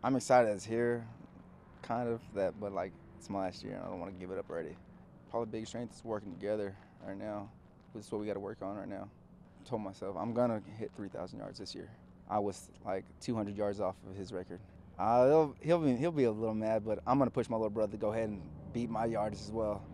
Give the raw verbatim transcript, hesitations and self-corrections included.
I'm excited it's here, kind of, that, but like it's my last year and I don't want to give it up already. Probably biggest strength is working together right now. This is what we got to work on right now. I told myself I'm going to hit three thousand yards this year. I was like two hundred yards off of his record. Uh, he'll, he'll, be, he'll be a little mad, but I'm going to push my little brother to go ahead and beat my yardage as well.